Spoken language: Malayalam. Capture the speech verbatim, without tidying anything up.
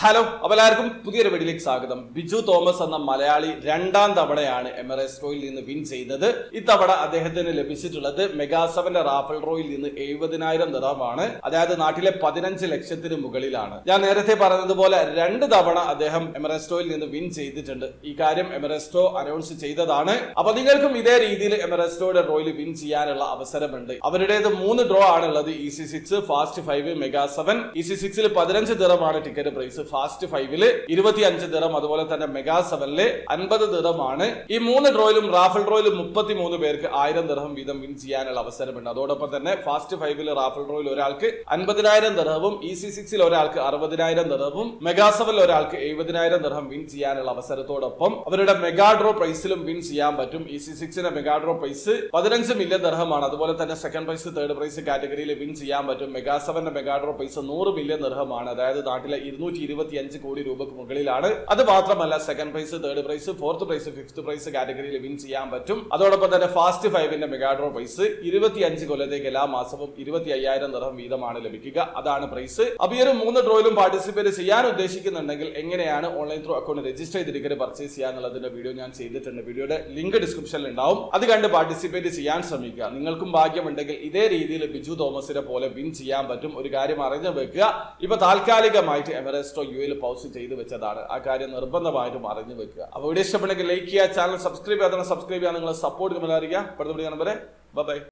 ഹലോ, അപ്പോൾ എല്ലാവർക്കും പുതിയൊരു വീഡിയോയിലേക്ക് സ്വാഗതം. ബിജു തോമസ് എന്ന മലയാളി രണ്ടാം തവണയാണ് എമറേസ്റ്റോയിൽ നിന്ന് വിൻ ചെയ്തത്. ഇത്തവണ അദ്ദേഹത്തിന് ലഭിച്ചിട്ടുള്ളത് മെഗാ സെവന്റെ റാഫൽ ഡ്രോയിൽ നിന്ന് എഴുപതിനായിരം ദിർഹമാണ്. അതായത് നാട്ടിലെ പതിനഞ്ച് ലക്ഷത്തിന് മുകളിലാണ്. ഞാൻ നേരത്തെ പറഞ്ഞതുപോലെ രണ്ട് തവണ അദ്ദേഹം എമറേസ്റ്റോയിൽ നിന്ന് വിൻ ചെയ്തിട്ടുണ്ട്. ഈ കാര്യം എമറേസ്റ്റോ അനൗൺസ് ചെയ്തതാണ്. അപ്പൊ നിങ്ങൾക്കും ഇതേ രീതിയിൽ എമറേസ്റ്റോയുടെ ഡ്രോയിൽ വിൻ ചെയ്യാനുള്ള അവസരമുണ്ട്. അവരുടേത് മൂന്ന് ഡ്രോ ആണുള്ളത്: E C six, fast five, mega seven. E C സിക്സിൽ പതിനഞ്ച് ദിർഹമാണ് ടിക്കറ്റ് പ്രൈസ്, ഫാസ്റ്റ് ഫൈവില് ഇരുപത്തി അഞ്ച് ദിർഹം, അതുപോലെ തന്നെ മെഗാ സെവനില് അൻപത് ദിർഹമാണ്. ഈ മൂന്ന് ഡ്രോയിലും റാഫൽ ഡ്രോയിലും മുപ്പത്തി മൂന്ന് പേർക്ക് ആയിരം ദിർഹം വീതം വിൻ ചെയ്യാനുള്ള അവസരമുണ്ട്. അതോടൊപ്പം തന്നെ ഫാസ്റ്റ് ഫൈവില് റാഫൽ ഡ്രോയിൽ ഒരാൾക്ക് അൻപതിനായിരം ദിർഹവും, ഇ സി സിക്സിൽ ഒരാൾക്ക് അറുപതിനായിരം ദിർഹവും, മെഗാ സെവനിൽ ഒരാൾക്ക് എഴുപതിനായിരം ദിർഹം വിൻ ചെയ്യാനുള്ള അവസരത്തോടൊപ്പം അവരുടെ മെഗാ ഡ്രോ പ്രൈസിലും വിൻ ചെയ്യാൻ പറ്റും. ഇ സി സിക്സിന്റെ മെഗാ ഡ്രോ പ്രൈസ് പതിനഞ്ച് മില്യൺ ദിർഹമാണ്. അതുപോലെ തന്നെ സെക്കൻഡ് പ്രൈസ്, തേർഡ് പ്രൈസ് കാറ്റഗറിയിൽ വിൻ ചെയ്യാൻ പറ്റും. മെഗാ സെവന്റെ മെഗാ ഡ്രോ പ്രൈസ് നൂറ് മില്യൺ ദിർഹമാണ്. അതായത് നാട്ടിലെ ഇരുന്നൂറ്റി ഇരുപത്തി അഞ്ച് കോടി രൂപക്ക് മുകളിലാണ്. അത് മാത്രമല്ല second prize, third prize, fourth prize, fifth prize കാറ്റഗറിയിൽ വിൻ ചെയ്യാൻ പറ്റും. അതോടൊപ്പം തന്നെ ഫാസ്റ്റ് ഫൈവിന്റെ മെഗാ ഡ്രോ പ്രൈസ് ഇരുപത്തി അഞ്ച് കൊല്ലത്തേക്ക് എല്ലാ മാസവും ഇരുപത്തി അയ്യായിരം ദിർഹം വീതമാണ് ലഭിക്കുക. അതാണ് പ്രൈസ്. അപ്പൊ ഈ ഒരു മൂന്ന് ഡ്രോയിലും പാർട്ടിസിപ്പേറ്റ് ചെയ്യാൻ ഉദ്ദേശിക്കുന്നുണ്ടെങ്കിൽ എങ്ങനെയാണ് ഓൺലൈൻ ത്രൂ അക്കൗണ്ട് രജിസ്റ്റർ ചെയ്ത് ടിക്കറ്റ് പർച്ചേസ് ചെയ്യാന്നുള്ളതിന്റെ വീഡിയോ ഞാൻ ചെയ്തിട്ടുണ്ട്. വീഡിയോയുടെ ലിങ്ക് ഡിസ്ക്രിപ്ഷനിൽ ഉണ്ടാവും. അത് കണ്ട് പാർട്ടിസിപ്പേറ്റ് ചെയ്യാൻ ശ്രമിക്കുക. നിങ്ങൾക്കും ഭാഗ്യമുണ്ടെങ്കിൽ ഇതേ രീതിയിൽ ബിജു തോമസിനെ പോലെ വിൻ ചെയ്യാൻ പറ്റും. ഒരു കാര്യം അറിഞ്ഞു വെക്കുക, ഇപ്പൊ താൽക്കാലികമായിട്ട് എമറേസ്റ്റോ യു എൽ പൗസ് ചെയ്ത് വെച്ചതാണ്. ആ കാര്യം നിർബന്ധമായിട്ടും അറിഞ്ഞു വെക്കുക. അപ്പൊ വീഡിയോ ഇഷ്ടപ്പെട്ടെങ്കിൽ ലൈക്ക് ചെയ്യുക, ചാനൽ സബ്സ്ക്രൈബ് ചെയ്യാതെ സബ്സ്ക്രൈബ് ചെയ്യാൻ നിങ്ങളെ സപ്പോർട്ട് അറിയിക്കുക. അടുത്ത വീഡിയോ കാണുമ്പോൾ ബൈ ബൈ.